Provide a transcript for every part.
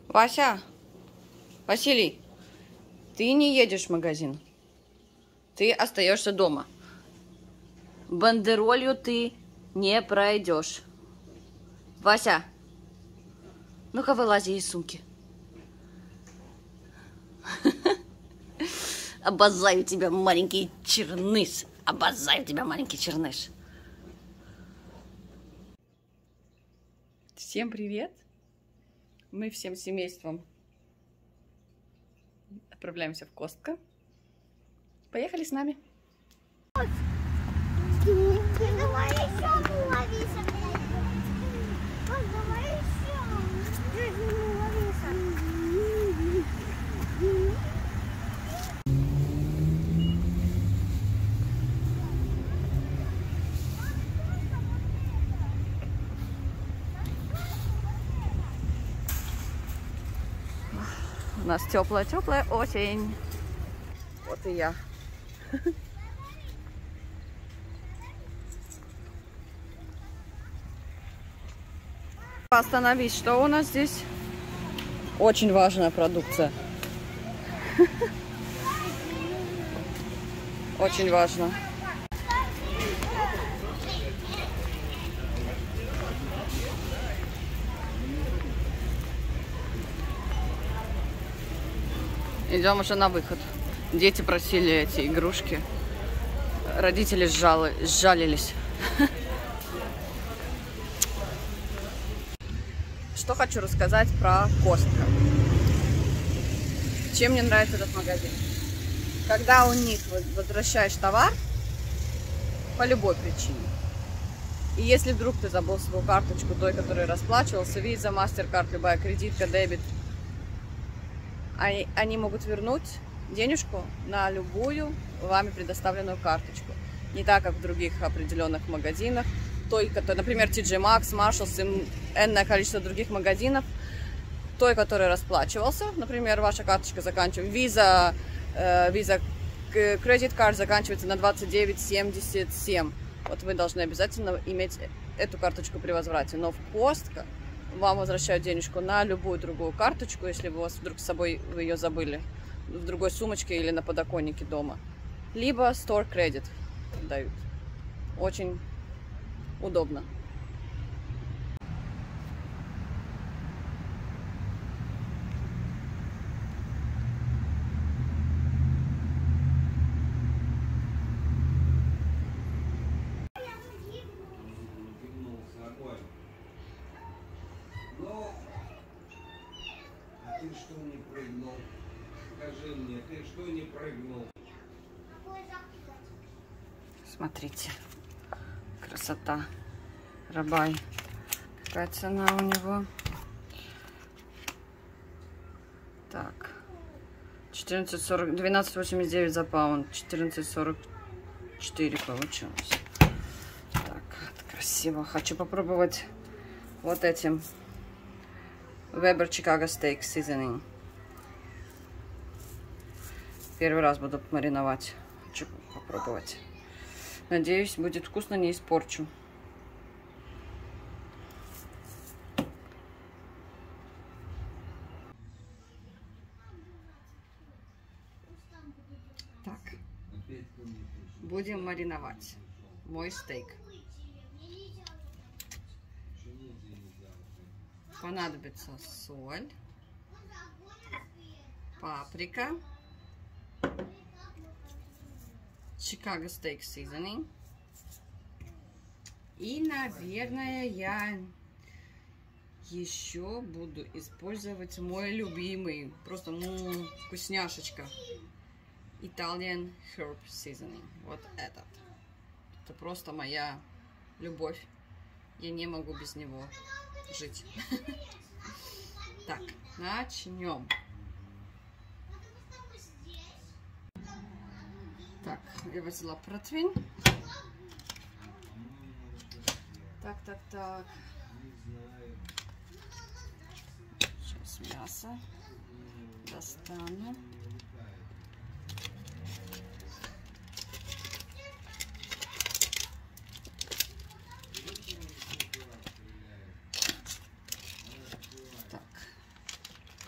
Вася, Василий, ты не едешь в магазин. Ты остаешься дома. Бандеролью ты не пройдешь. Вася, ну-ка вылази из сумки. Обожаю тебя, маленький черныш. Обожаю тебя, маленький черныш. Всем привет. Мы всем семейством отправляемся в Костко. Поехали с нами. У нас теплая осень. Вот и я. Остановись, что у нас здесь? Очень важная продукция. Очень важно. Идем уже на выход. Дети просили эти игрушки. Родители сжалились. Что хочу рассказать про Костко. Чем мне нравится этот магазин? Когда у них возвращаешь товар по любой причине, и если вдруг ты забыл свою карточку, той, которой расплачивался, Visa, MasterCard, любая кредитка, дебет, они могут вернуть денежку на любую вами предоставленную карточку. Не так, как в других определенных магазинах. Той, например, TJ Maxx, Marshalls и энное количество других магазинов. Той, который расплачивался, например, ваша карточка заканчивается, Visa Credit Card заканчивается на 29,77. Вот вы должны обязательно иметь эту карточку при возврате. Но в Костко вам возвращают денежку на любую другую карточку, если у вас вдруг с собой вы ее забыли в другой сумочке или на подоконнике дома. Либо Store Credit дают. Очень удобно. Ты что не прыгнул? Скажи мне, ты что не прыгнул? Смотрите, красота. Рабай. Какая цена у него? Так. 14,40, 12,89 за паунд. 14,44 получилось. Так, красиво. Хочу попробовать вот этим. Weber Chicago Steak Seasoning. Первый раз буду мариновать. Хочу попробовать. Надеюсь, будет вкусно, не испорчу. Так. Будем мариновать мой стейк. Понадобится соль, паприка, Chicago Steak Seasoning. И, наверное, я еще буду использовать мой любимый, просто вкусняшечка, Italian Herb Seasoning. Вот этот. Это просто моя любовь. Я не могу без него жить. Так, начнем. Так, я взяла противень. Так. Сейчас мясо достану. Так.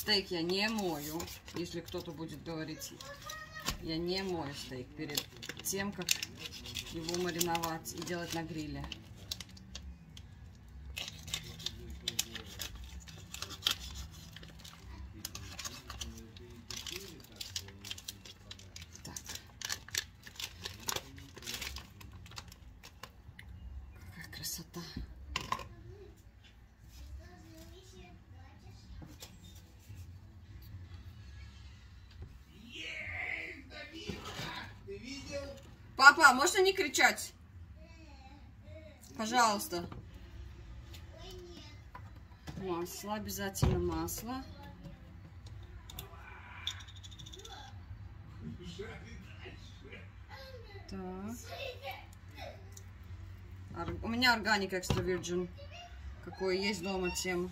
Стейк я не мою, если кто-то будет говорить. Я не мою стейк перед тем, как его мариновать и делать на гриле. Так. Какая красота. Папа, можно не кричать? Пожалуйста. Масло, обязательно масло. Так. У меня органика экстра virgin. Какой есть дома, тем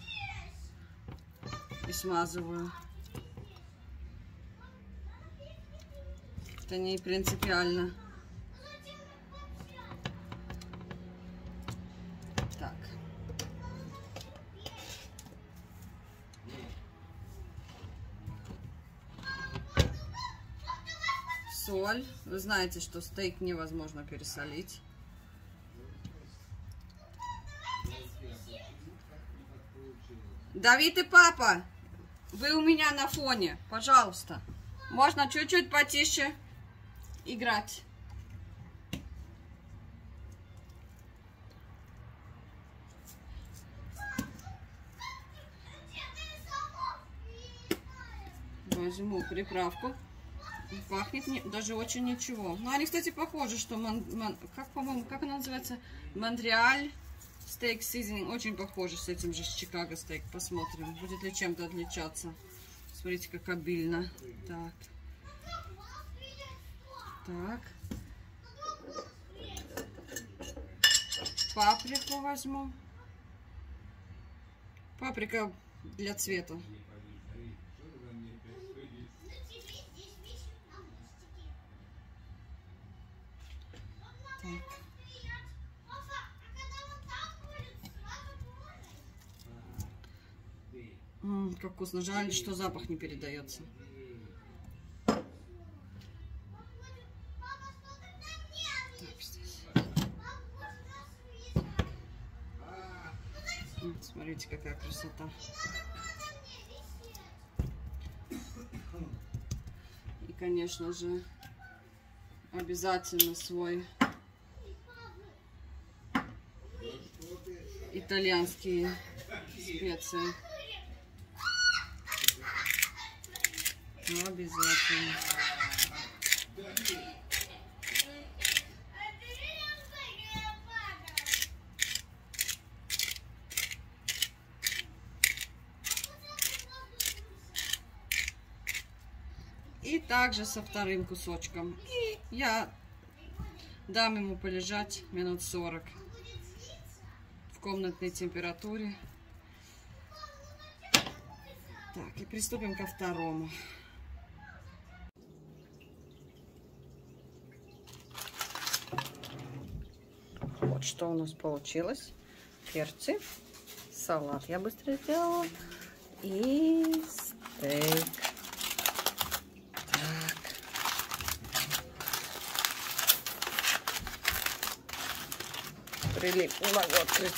и смазываю. Это не принципиально. Так. Соль. Вы знаете, что стейк невозможно пересолить. Давид и папа, вы у меня на фоне, пожалуйста. Можно чуть-чуть потише играть. Возьму приправку. Пахнет даже очень ничего. Ну, они, кстати, похожи, что как, по-моему, как она называется? Монреаль стейк seasoning. Очень похоже с этим же с Чикаго стейк. Посмотрим, будет ли чем-то отличаться. Смотрите, как обильно. Так. Так. Паприку возьму. Паприка для цвета. Так. Как вкусно. Жаль, что запах не передается. Смотрите, какая красота. И, конечно же, обязательно свой итальянские специи. Обязательно. И также со вторым кусочком. И я дам ему полежать минут 40 в комнатной температуре. Так, и приступим ко второму. Вот что у нас получилось. Перцы, салат я быстро сделала и стейк. Так. Прилип, не могу открыть.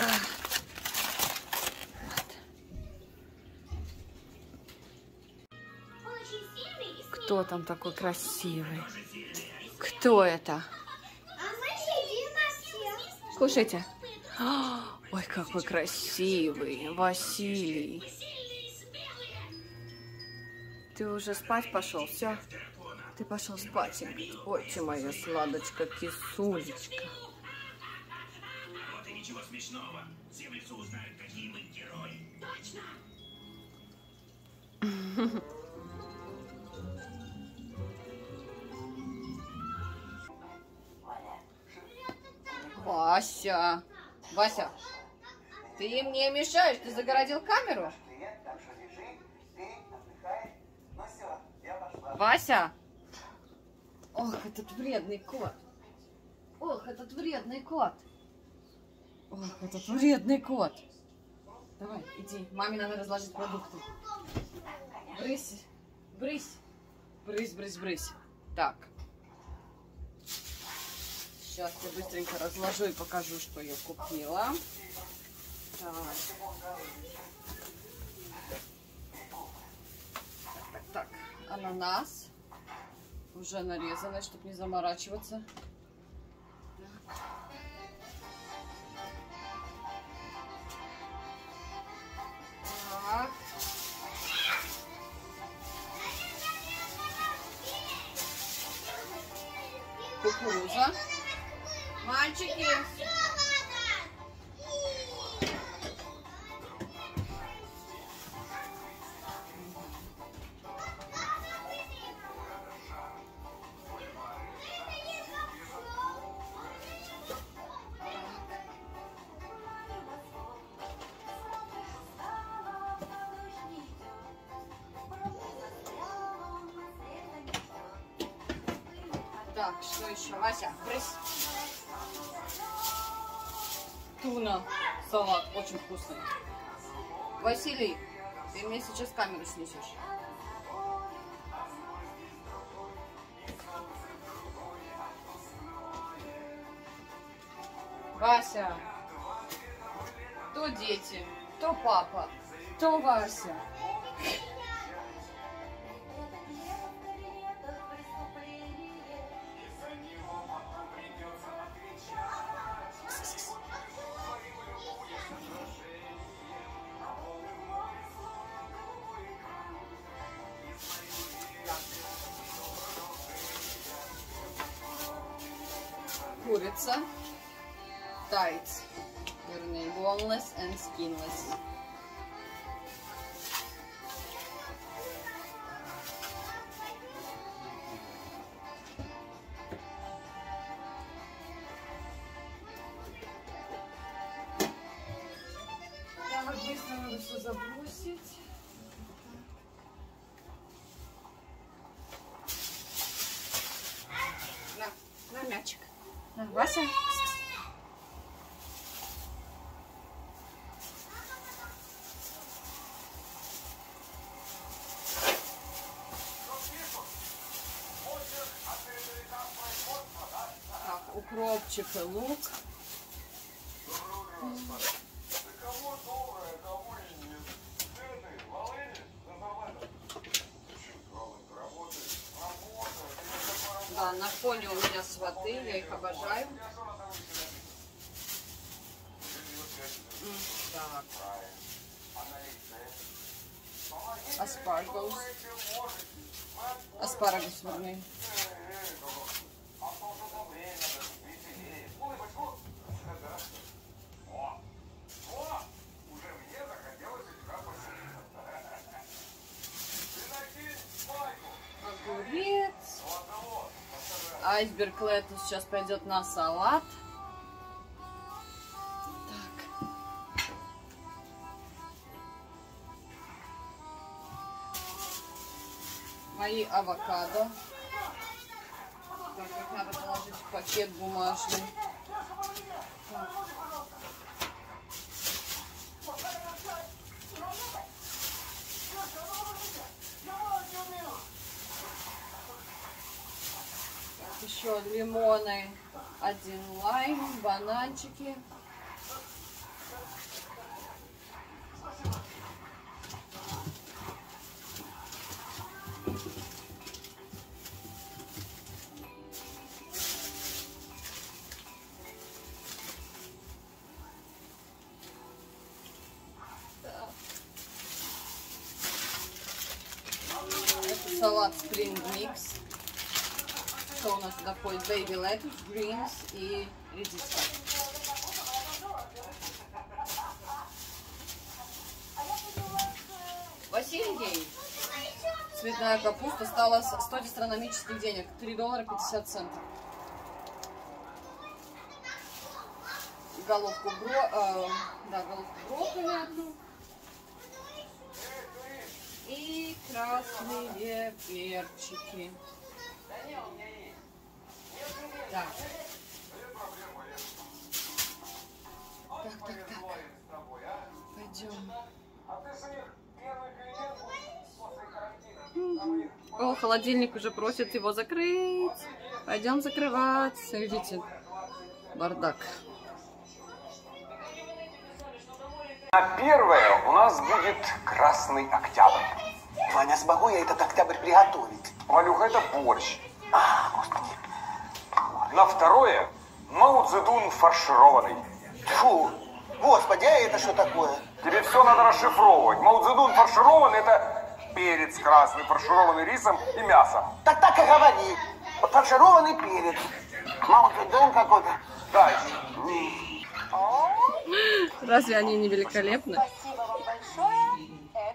Кто там такой красивый? Кто это? Кушайте. Ой, какой красивый Василий. Ты уже спать пошел? Все? Ты пошел спать? Ой, ты моя сладочка, кисулечка. Ничего смешного. Все в лесу узнают, какие мы герои. Точно. Вася, Вася, ты мне мешаешь, ты загородил камеру? Вася! Ох, этот вредный кот! Ох, этот вредный кот! Ох, этот вредный кот! Давай, иди, маме надо разложить продукты. Брысь, брысь, брысь, брысь, брысь. Так. Сейчас я быстренько разложу и покажу, что я купила. Так. Так. Ананас. Уже нарезанный, чтобы не заморачиваться. Так. Кукуруза. Мальчики. Так, что еще? Вася, брысь. Туна. Салат. Очень вкусный. Василий, ты мне сейчас камеру снесешь. Вася. То дети, то папа, то Вася. Курица, тайц, вернее, boneless and skinless. Так, быстро надо все забросить. На мячик. На, Вася. Так, укропчик и лук. Да, на фоне у меня сваты, я их обожаю. Так. Аспарагус. Аспарагус вернее. Огурец. Айсберг летус сейчас пойдет на салат. Так. Мои авокадо. Так, их надо положить в пакет бумажный. Так. Еще лимоны, 1 лайм, бананчики. Это салат Spring Mix. Что у нас сюда входит? Baby lettuce, greens и редиска. Василий, цветная капуста стала стоить астрономических денег. $3.50. Головку брокколи одну. И красные перчики. Так. Так. Пойдем. О, холодильник уже просит его закрыть. Пойдем закрывать. Видите, бардак. На первое у нас будет Красный Октябрь. Ваня, смогу я этот октябрь приготовить? Валюха, это борщ. Господи. На второе Мао Цзэдун фаршированный. Фу. Господи, а это что такое? Тебе все надо расшифровывать. Мао Цзэдун фаршированный — это перец красный, фаршированный рисом и мясом. Так и говори. Фаршированный перец. Мао Цзэдун какой-то. Дальше. Разве они не великолепны? Спасибо вам большое.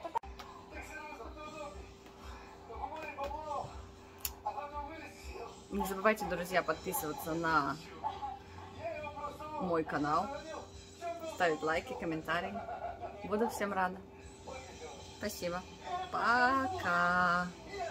Не забывайте, друзья, подписываться на мой канал, ставить лайки, комментарии. Буду всем рада. Спасибо. Пока.